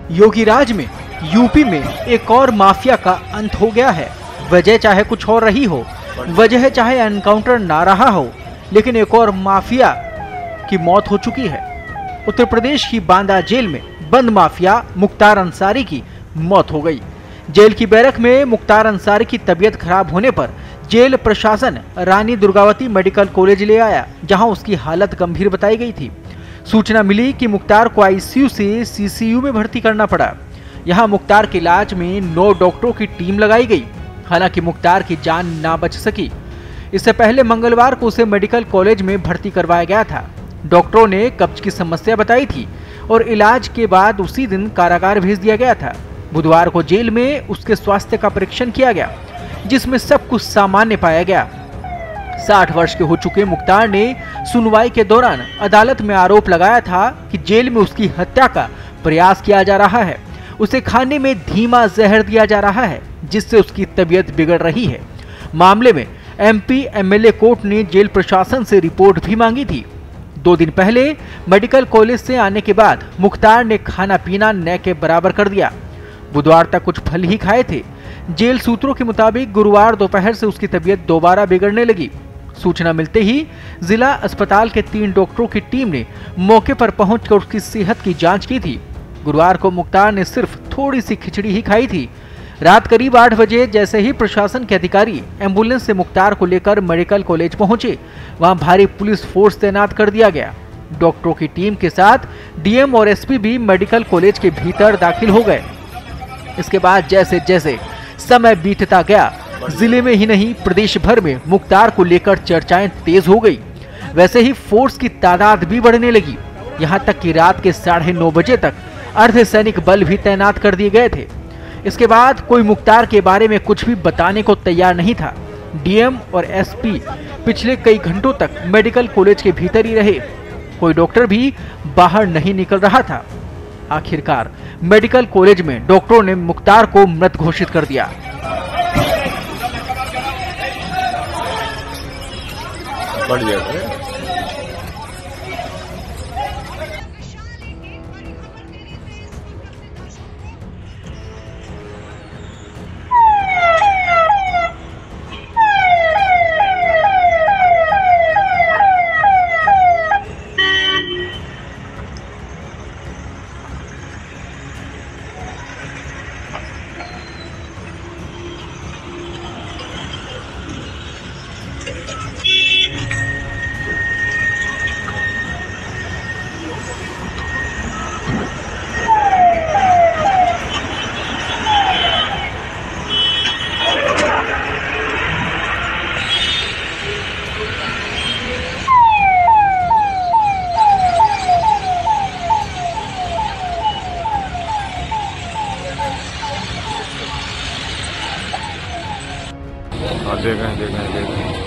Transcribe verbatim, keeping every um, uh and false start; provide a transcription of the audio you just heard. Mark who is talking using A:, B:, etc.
A: योगी राज में यूपी में एक और माफिया का अंत हो गया है। वजह चाहे कुछ और रही हो, वजह चाहे एनकाउंटर ना रहा हो, लेकिन एक और माफिया की मौत हो चुकी है। उत्तर प्रदेश की बांदा जेल में बंद माफिया मुख्तार अंसारी की मौत हो गई। जेल की बैरक में मुख्तार अंसारी की तबीयत खराब होने पर जेल प्रशासन रानी दुर्गावती मेडिकल कॉलेज ले आया, जहां उसकी हालत गंभीर बताई गई थी। सूचना मिली कि मुख्तार को आईसीयू से सीसीयू में भर्ती करना पड़ा। यहां मुख्तार के इलाज में नौ डॉक्टरों की टीम लगाई गई, हालांकि मुख्तार की जान ना बच सकी। इससे पहले मंगलवार को उसे मेडिकल कॉलेज में भर्ती करवाया गया था। डॉक्टरों ने कब्ज की समस्या बताई थी और इलाज के बाद उसी दिन कारागार भेज दिया गया था। बुधवार को जेल में उसके स्वास्थ्य का परीक्षण किया गया, जिसमें सब कुछ सामान्य पाया गया। साठ वर्ष के हो चुके मुख्तार ने सुनवाई के दौरान अदालत में आरोप लगाया था कि जेल में उसकी हत्या का प्रयास किया जा रहा है। उसे खाने में धीमा जहर दिया जा रहा है, जिससे उसकी तबीयत बिगड़ रही है। मामले में एमपी एमएलए कोर्ट ने जेल प्रशासन से रिपोर्ट भी मांगी थी। दो दिन पहले मेडिकल कॉलेज से आने के बाद मुख्तार ने खाना पीना न के बराबर कर दिया। बुधवार तक कुछ फल ही खाए थे। जेल सूत्रों के मुताबिक गुरुवार दोपहर से उसकी तबीयत दोबारा बिगड़ने लगी। सूचना मिलते ही जिला अस्पताल के तीन डॉक्टरों की टीम ने मौके पर पहुंचकर उसकी सेहत की जांच की थी। गुरुवार को मुख्तार ने सिर्फ थोड़ी सी खिचड़ी ही खाई थी। रात करीब आठ बजे जैसे ही प्रशासन के अधिकारी एम्बुलेंस से मुख्तार को लेकर मेडिकल कॉलेज पहुंचे, वहां भारी पुलिस फोर्स तैनात कर दिया गया। डॉक्टरों की टीम के साथ डीएम और एसपी भी मेडिकल कॉलेज के भीतर दाखिल हो गए। इसके बाद जैसे जैसे समय बीतता गया, जिले में ही नहीं प्रदेश भर में मुख्तार को लेकर चर्चाएं तेज हो गई। वैसे ही फोर्स की तादाद भी बढ़ने लगी। यहां तक कि रात के साढ़े नौ बजे तक अर्धसैनिक बल भी तैनात कर दिए गए थे। इसके बाद कोई मुख्तार के बारे में कुछ भी बताने को तैयार नहीं था। डीएम और एसपी पिछले कई घंटों तक मेडिकल कॉलेज के भीतर ही रहे। कोई डॉक्टर भी बाहर नहीं निकल रहा था। आखिरकार मेडिकल कॉलेज में डॉक्टरों ने मुख्तार को मृत घोषित कर दिया।
B: बढ़िया देखें देखें देखें